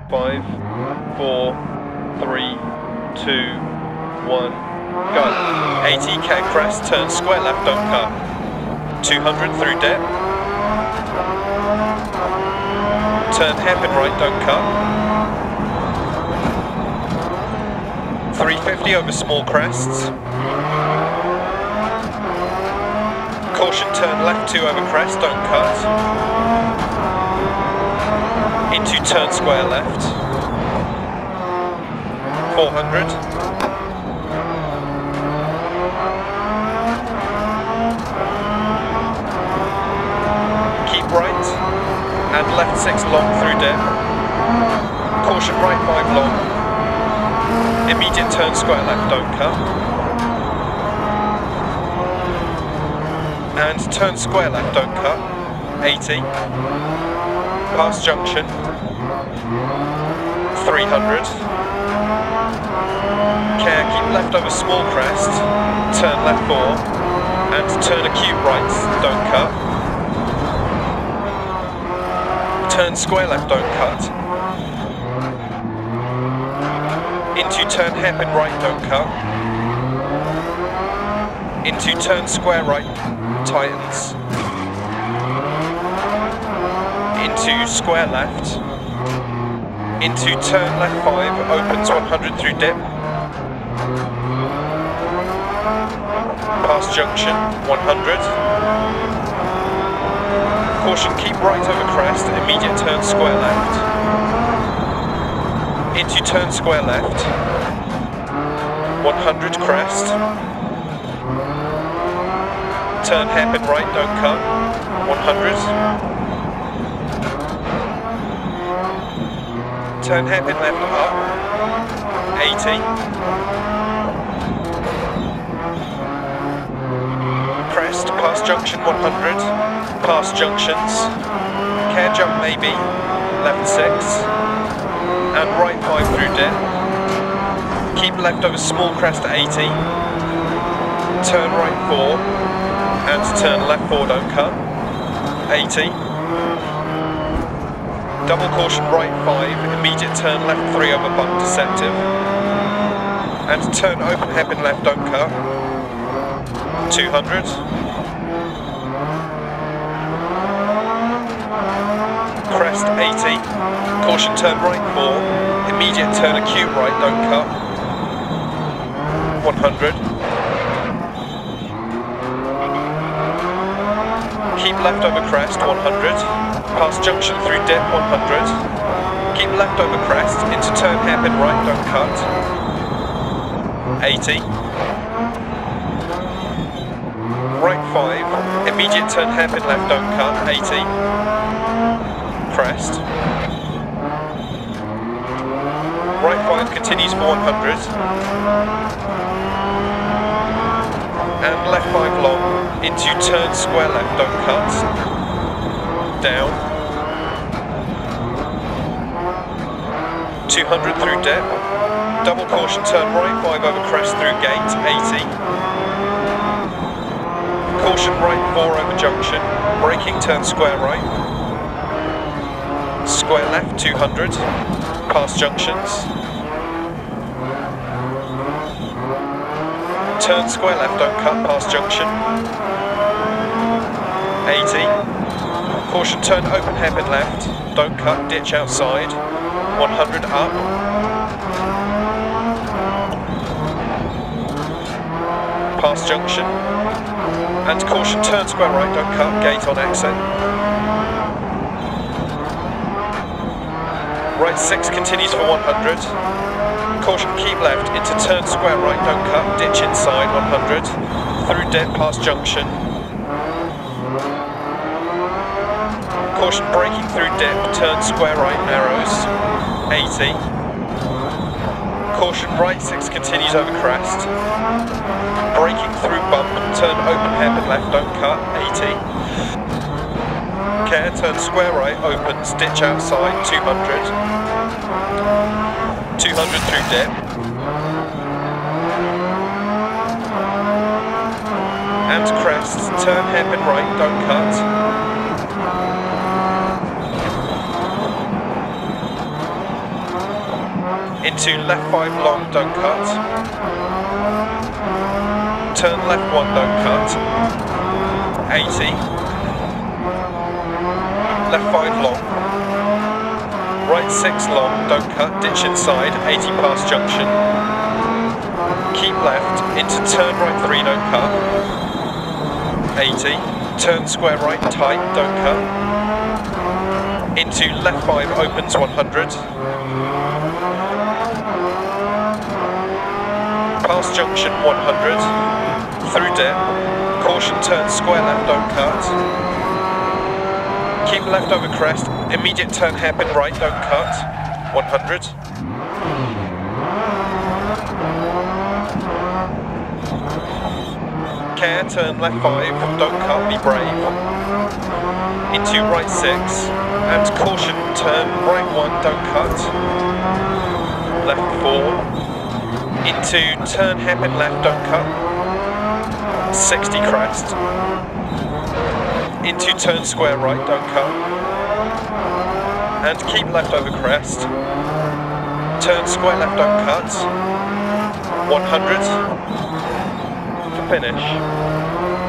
5, 4, 3, 2, 1, go. 80k crest, turn square left, don't cut. 200 through dip. Turn hairpin right, don't cut. 350 over small crests. Caution, turn left 2 over crest, don't cut. Into turn square left. 400. Keep right. And left 6 long through dip. Caution, right 5 long. Immediate turn square left, don't cut. And turn square left, don't cut. 80. Pass junction. 300. Care, keep left over small crest. Turn left 4. And turn acute right, don't cut. Turn square left, don't cut. Into turn hairpin right, don't cut. Into turn square right, tightens. Into square left. Into turn left 5, opens 100 through dip. Past junction, 100. Caution, keep right over crest, immediate turn square left. Into turn square left. 100 crest. Turn hairpin right, don't cut. 100. Turn hairpin left up. 80. Crest, past junction 100. Past junctions. Care jump maybe. Left 6. And right 5 through dip. Keep left over small crest at 80. Turn right 4. And turn left 4, don't cut. 80. Double caution right 5, immediate turn left 3 over bump deceptive. And turn open hairpin left, don't cut. 200. Crest 80. Caution turn right 4, immediate turn acute right, don't cut. 100. Keep left over crest, 100. Past junction through dip, 100. Keep left over crest, into turn hairpin right, don't cut. 80. Right 5, immediate turn hairpin left, don't cut, 80. Crest. Right 5 continues for 100. And left 5 long, into turn square left, don't cut. Down. 200 through dip. Double caution turn right 5 over crest through gate, 80. Caution right 4 over junction. Braking turn square right. Square left 200. Past junctions. Turn square left, don't cut, past junction. 80. Caution turn open hairpin left, don't cut, ditch outside. 100 up. Past junction. And caution turn square right, don't cut, gate on exit. Right 6 continues for 100. Caution keep left, into turn square right, don't cut, ditch inside 100. Through dip past junction. Caution braking through dip, turn square right, narrows, 80. Caution right 6 continues over crest. Braking through bump, turn open hairpin left, don't cut, 80. Care, turn square right, opens, ditch outside, 200. 200 through dip. And crest, turn hairpin right, don't cut. into left 5 long, don't cut. Turn left 1, don't cut. 80. Left 5 long. Right 6 long, don't cut, ditch inside, 80 past junction. Keep left, into turn right 3, don't cut. 80. Turn square right, tight, don't cut. Into left 5, opens 100. Past junction 100. Through dip. Caution, turn square left, don't cut. Keep left over crest. Immediate turn hairpin right, don't cut. 100. Care, turn left 5, don't cut, be brave. Into right 6, and caution, turn right 1, don't cut. Left 4, into turn hairpin left, don't cut. 60 crest. Into turn square right, don't cut. And keep left over crest. Turn square left, don't cut. 100. Finish.